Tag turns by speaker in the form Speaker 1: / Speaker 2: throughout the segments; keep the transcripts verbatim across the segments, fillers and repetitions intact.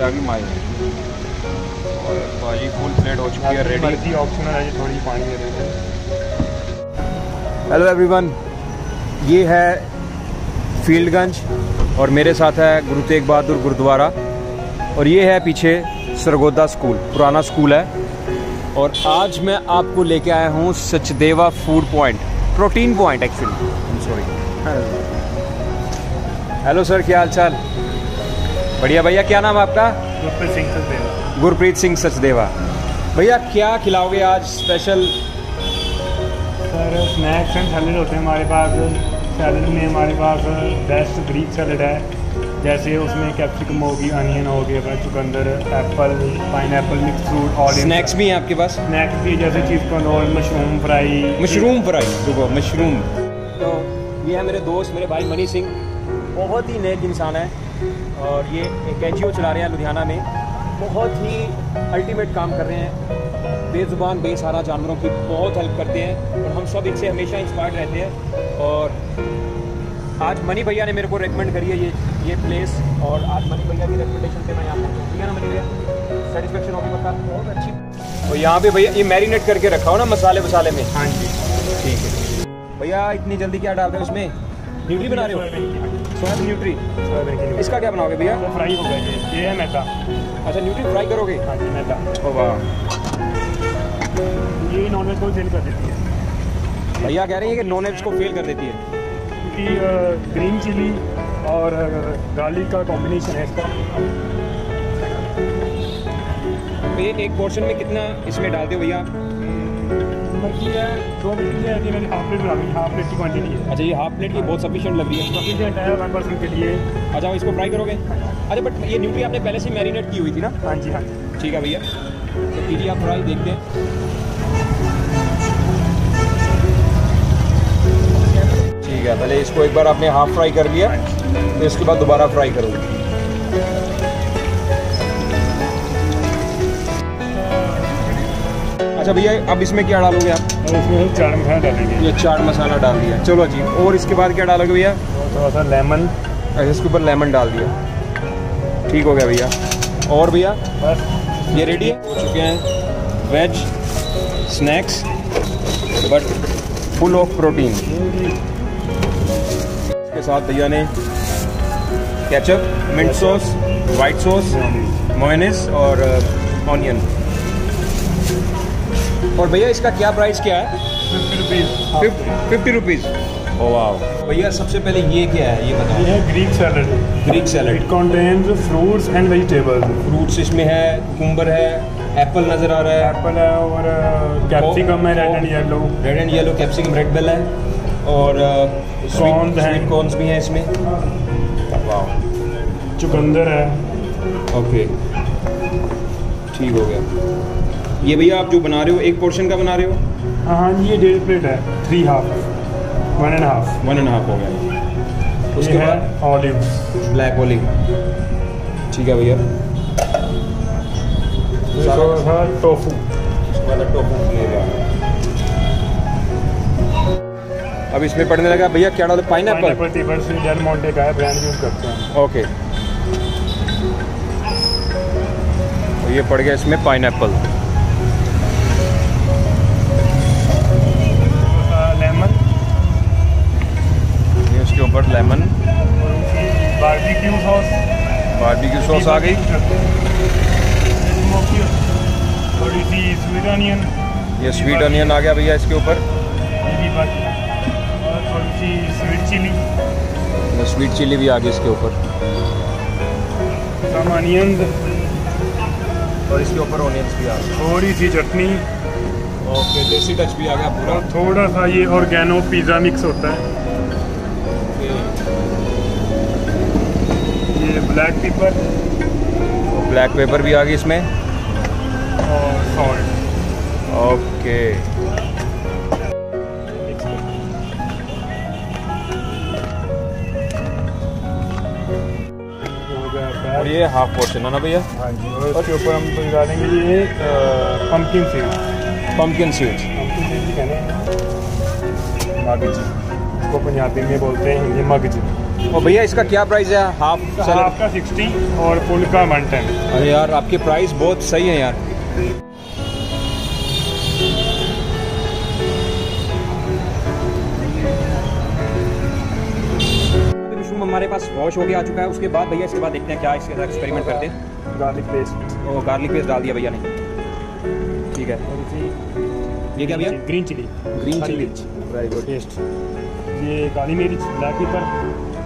Speaker 1: आ गई माई और भाजी फुल प्लेट हो चुकी है रेडी।
Speaker 2: ऑप्शनल है थोड़ी पानी दे देते हैं।
Speaker 1: हेलो एवरीवन, ये है फील्डगंज और मेरे साथ है गुरु तेग बहादुर गुरुद्वारा और ये है पीछे सरगोदा स्कूल, पुराना स्कूल है। और आज मैं आपको लेके आया हूँ Sachdeva food point, protein point actually, sorry. Hello sir, क्या हाल चाल? बढ़िया भैया, क्या नाम है आपका?
Speaker 2: गुरप्रीत सिंह सचदेवा।
Speaker 1: गुरप्रीत सिंह सचदेवा। भैया क्या खिलाओगे आज special?
Speaker 2: Sir snacks and salad होते हैं हमारे पास। सैलड में हमारे पास बेस्ट ग्रीक सैलड है, जैसे उसमें कैप्सिकम होगी, अनियन हो गया, चुकंदर, एप्पल, पाइनएप्पल, मिक्स फ्रूट और
Speaker 1: स्नैक्स भी हैं आपके पास?
Speaker 2: स्नैक्स भी जैसे cheese corn, mushroom fry.
Speaker 1: Mushroom fry, देखो मशरूम। तो ये है मेरे दोस्त, मेरे भाई मनी सिंह, बहुत ही नेक इंसान है और ये एक एन जी ओ चला रहे हैं लुधियाना में। बहुत ही अल्टीमेट काम कर रहे हैं, बेज़ुबान बेसहारा जानवरों की बहुत हेल्प करते हैं और हम सब इनसे हमेशा इंस्पायर्ड रहते हैं। और आज मनी भैया ने मेरे को रेकमेंड करी है ये ये प्लेस, और आज मनी भैया की रेकमेंडेशन से मैं यहाँ पहुँचा। ठीक है ना मनी भैया, सेटिस्फेक्शन होगी पक्का? बहुत अच्छी। तो यहाँ पे भैया ये मैरिनेट करके रखा हो ना मसाले वसाले में? हाँ जी, ठीक है। भैया इतनी जल्दी क्या डाल रहे हो इसमें? न्यूट्री बना रहे हो? Soybean nutri. सोयाबीन की इसका क्या बनाओगे भैया?
Speaker 2: तो फ्राई होगा ये ये है मैदा।
Speaker 1: अच्छा, न्यूट्री फ्राई करोगे?
Speaker 2: हाँ जी, मैदा।
Speaker 1: ओ वाह,
Speaker 2: ये नॉन वेज को फेल कर देती है।
Speaker 1: भैया कह रहे हैं कि नॉन वेज को फेल कर देती है
Speaker 2: क्योंकि ग्रीन चिली और गार्लिक का कॉम्बिनेशन है इसका।
Speaker 1: ये एक पोर्शन में कितना इसमें डालते हो भैया?
Speaker 2: मर्जी है, दो प्लेट है, मैंने हाफ प्लेट बना ली, हाफ प्लेट की क्वांटिटी है।
Speaker 1: अच्छा, ये हाफ प्लेट की बहुत सफिशिएंट लग रही है।
Speaker 2: सफिशिएंट है वन पर्सन के लिए।
Speaker 1: अच्छा, इसको फ्राई करोगे? अच्छा, बट ये न्यूट्री आपने पहले से मैरिनेट की हुई थी ना?
Speaker 2: हाँ जी, हाँ जी।
Speaker 1: ठीक है भैया, तो कीजिए आप फ्राई, देखते हैं। ठीक है, पहले इसको एक बार आपने हाफ फ्राई कर लिया, तो इसके बाद दोबारा फ्राई करोगे। अच्छा भैया, अब इसमें क्या डालोगे आप?
Speaker 2: और इसमें चाट मसाला डालेंगे।
Speaker 1: ये चाट मसाला डाल दिया, चलो जी। और इसके बाद क्या डालोगे भैया?
Speaker 2: थोड़ा सा लेमन।
Speaker 1: अच्छा, इसके ऊपर लेमन डाल दिया, ठीक हो गया भैया। और भैया
Speaker 2: बस
Speaker 1: ये रेडी है, हो चुके हैं veg snacks but full of protein. इसके साथ भैया ने ketchup, mint sauce, white sauce, mayonnaise और ऑनियन। और भैया इसका क्या प्राइस क्या है?
Speaker 2: Fifty rupees.
Speaker 1: Fifty rupees. Oh वाह। भैया सबसे पहले ये क्या है ये बताओ?
Speaker 2: ये है Greek salad.
Speaker 1: Greek salad.
Speaker 2: It contains fruits and vegetables.
Speaker 1: Fruits इसमें है, कुकुम्बर है, एप्पल नज़र आ रहा है,
Speaker 2: एप्पल है और कैप्सिकम है, red and yellow.
Speaker 1: Red and yellow capsicum, red bell है और
Speaker 2: कॉर्न्स हैं,
Speaker 1: स्वीट कॉर्न्स भी हैं इसमें। वाह।
Speaker 2: चुकंदर है।
Speaker 1: ओके, ठीक हो गया। ये भैया आप जो बना रहे हो एक पोर्शन का बना रहे हो?
Speaker 2: हाँ, ये डेढ़ प्लेट है, three half, one and half.
Speaker 1: One and half हो गया। उसके बाद
Speaker 2: ऑलिव,
Speaker 1: ब्लैक ऑलिव, ठीक है भैया।
Speaker 2: टोफू,
Speaker 1: उसके बाद टोफू फ्लेवर। अब इसमें पड़ने लगा भैया क्या डालो? पाइनएप्पल।
Speaker 2: डेल मोंटे का है, ब्रांड यूज करते हैं।
Speaker 1: ओके, तो ये पड़ गया इसमें पाइनएप्पल।
Speaker 2: लेमन,
Speaker 1: ये उसके ऊपर lemon,
Speaker 2: barbecue sauce.
Speaker 1: Barbecue sauce आ गई।
Speaker 2: थोड़ी सी स्वीट अनियन,
Speaker 1: ये स्वीट अनियन आ गया भैया इसके ऊपर।
Speaker 2: ये भी बात, और थोड़ी सी स्वीट चिली,
Speaker 1: ये स्वीट चिली भी आ गई इसके ऊपर।
Speaker 2: सम अनियंस,
Speaker 1: और इसके ऊपर ऑनियंस भी आ गए।
Speaker 2: थोड़ी सी चटनी।
Speaker 1: ओके, देसी टच भी आ गया पूरा।
Speaker 2: और थोड़ा सा ये ऑर्गेनो पिज़्ज़ा मिक्स होता है। ये ब्लैक पेपर,
Speaker 1: ब्लैक पेपर भी आ गई इसमें
Speaker 2: और सॉल्ट।
Speaker 1: ओके, और ये हाफ पोर्शन है ना भैया?
Speaker 2: हाँ जी, और उसके ऊपर हम तो डालेंगे ये pumpkin seeds.
Speaker 1: Pumpkin seeds,
Speaker 2: pumpkin seeds कहते हैं मगज, इसको पंजाबी में बोलते हैं हिंदी मगज।
Speaker 1: और भैया इसका क्या प्राइस है? हाफ सैलड
Speaker 2: हाफ का सिक्सटी और फुल का वन टेन।
Speaker 1: अरे यार आपके प्राइस बहुत सही है यार। मशरूम हमारे पास वॉश हो गया आ चुका है। उसके बाद भैया इसके बाद देखते हैं क्या इसके साथ एक्सपेरिमेंट करते हैं।
Speaker 2: गार्लिक पेस्ट,
Speaker 1: और गार्लिक पेस्ट डाल दिया भैया ने, ठीक है।
Speaker 2: और इसी
Speaker 1: ये क्या भैया?
Speaker 2: Green chilli,
Speaker 1: green chilli
Speaker 2: very good taste. ये काली मिर्च, ब्लैक पेपर,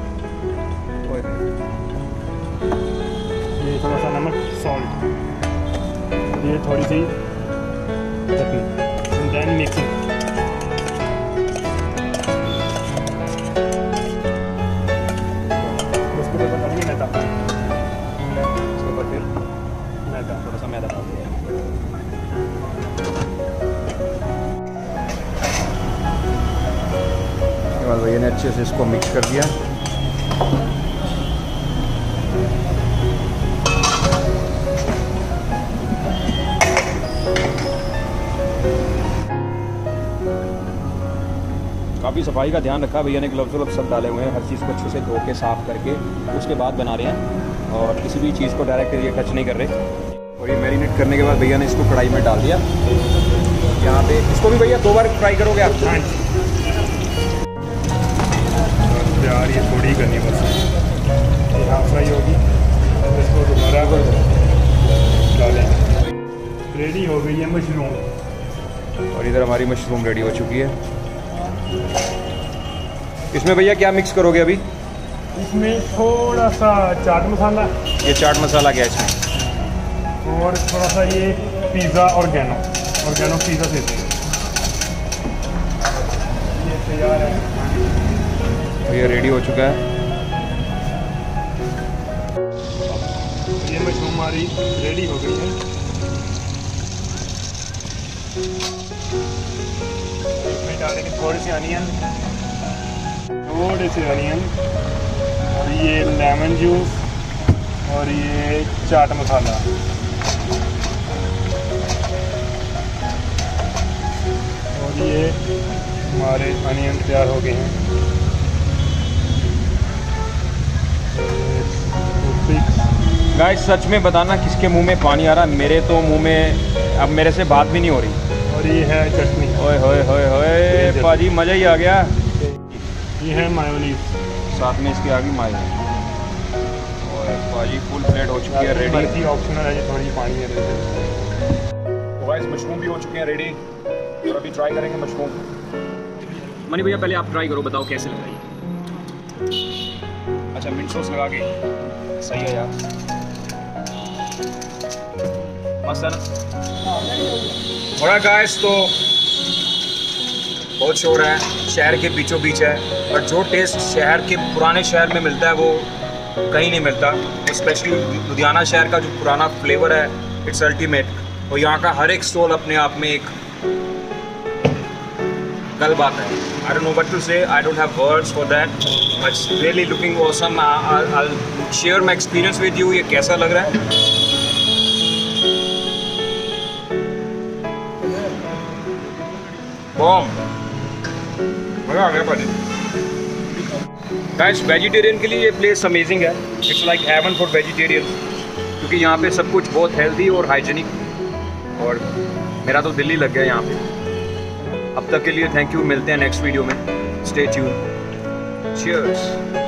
Speaker 2: ये थोड़ा सा नमक, सॉल्ट, ये थोड़ी सी चटनी, देन मिक्सिंग। उसके ऊपर डालेंगे मैदा,
Speaker 1: उसके ऊपर फिर
Speaker 2: मैदा,
Speaker 1: थोड़ा सा मैदा डाल दिया। उसके बाद भैया ने अच्छे से इसको मिक्स कर दिया। काफ़ी सफाई का ध्यान रखा भैया ने, ग्लव्स व्लव्स सब डाले हुए हैं, हर चीज़ को अच्छे से धो के साफ़ करके उसके बाद बना रहे हैं और किसी भी चीज़ को डायरेक्ट ये टच नहीं कर रहे। और ये मैरिनेट करने के बाद भैया ने इसको कढ़ाई में डाल दिया। यहाँ पे इसको भी भैया दो बार फ्राई करोगे आप?
Speaker 2: हाँ जी, यार ये थोड़ी करनी बस, ये हाफ फ्राई होगी, इसको दोबारा डालेंगे। रेडी हो गई है मशरूम।
Speaker 1: और इधर हमारी मशरूम रेडी हो चुकी है। इसमें भैया क्या मिक्स करोगे अभी?
Speaker 2: इसमें थोड़ा सा चाट मसाला,
Speaker 1: ये चाट मसाला क्या है इसमें?
Speaker 2: और थोड़ा सा ये पिज़्ज़ा ऑर्गेनो, ऑर्गेनो पिज़्ज़ा देते हैं। ये तैयार है,
Speaker 1: ये रेडी हो चुका है।
Speaker 2: ये मशरूम हमारी रेडी हो गई है। इसमें डालेंगे थोड़ी सी अनियन, थोड़े से अनियन, और ये लेमन जूस, और ये चाट मसाला। और ये हमारे अनियन तैयार हो गए हैं।
Speaker 1: गाइस सच में बताना किसके मुंह में पानी आ रहा है? मेरे तो मुंह में अब मेरे से बात भी नहीं हो रही।
Speaker 2: और ये है चटनी।
Speaker 1: ओए होए होए होए पाजी, मज़ा ही आ गया।
Speaker 2: ये है मायोनीज,
Speaker 1: साथ में इसकी आ गई मायोनीज। ओए पाजी फुल प्लेट हो चुकी है रेडी।
Speaker 2: ऑप्शनल है, ये थोड़ी पानी है।
Speaker 1: तो गाइस मशरूम भी हो चुके हैं रेडी और अभी ट्राई करेंगे मशरूम। मनी भैया पहले आप ट्राई करो, बताओ कैसे लग रही है। अच्छा मिंट सॉस लगा के, सही है यार, मस्त है ना। और गाइस तो बहुत शोर है, शहर के बीचों बीच है, और जो टेस्ट शहर के पुराने शहर में मिलता है वो कहीं नहीं मिलता। स्पेशली लुधियाना शहर का जो पुराना फ्लेवर है, इट्स अल्टीमेट। और यहाँ का हर एक स्टॉल अपने आप में एक गल बात है। I don't know what to say, I don't have words for that, but it's really looking awesome. I will share my experience with you. ये कैसा लग रहा है? बॉम, मजा आ गया भाई। गाइस वेजिटेरियन के लिए ये प्लेस अमेजिंग है। It's like heaven for vegetarian, क्योंकि यहाँ पे सब कुछ बहुत हेल्दी और हाइजीनिक, और मेरा तो दिल ही लग गया यहाँ पे। अब तक के लिए थैंक यू, मिलते हैं नेक्स्ट वीडियो में। Stay tune, cheers.